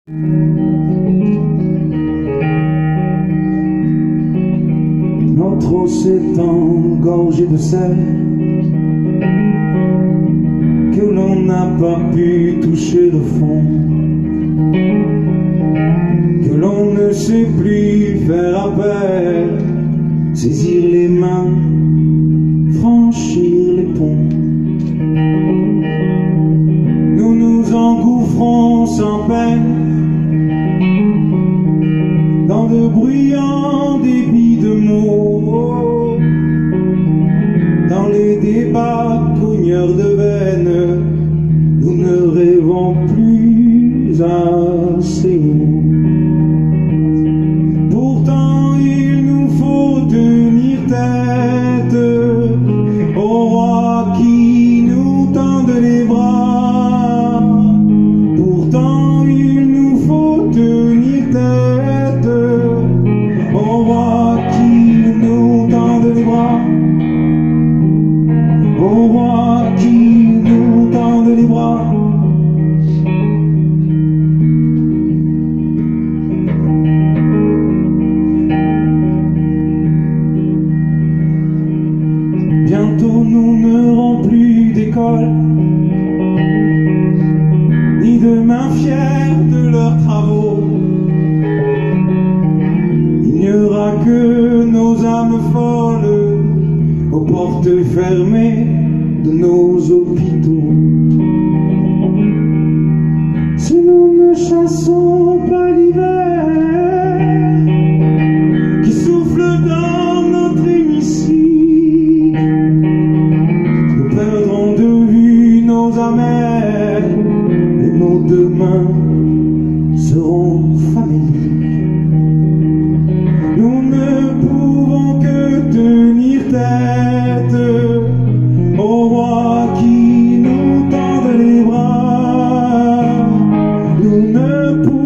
Notre eau s'est engorgée de sel que l'on n'a pas pu toucher de fond, que l'on ne sait plus faire appel, saisir les mains, franchir les ponts. Nous nous engouffrons sans peine dans de bruyants débits de mots, dans les débats cogneurs de veines. Nous ne rêvons plus assez haut. Pourtant il nous faut tenir tête au roi qui nous tende les bras. Pourtant il nous faut tenir tête au roi qui nous tende les bras. Au roi qui nous tende les bras. Bientôt nous n'aurons plus d'école, ni de mains fières de leurs travaux. Il n'y aura que nos âmes folles aux portes fermées de nos hôpitaux. Si nous ne chassons pas l'hiver qui souffle dans notre hémicycle, nous perdrons de vue nos amers et nos demain seront faméliques. Nous ne pouvons que tenir tête au roi qui nous tende les bras. Nous ne pouvons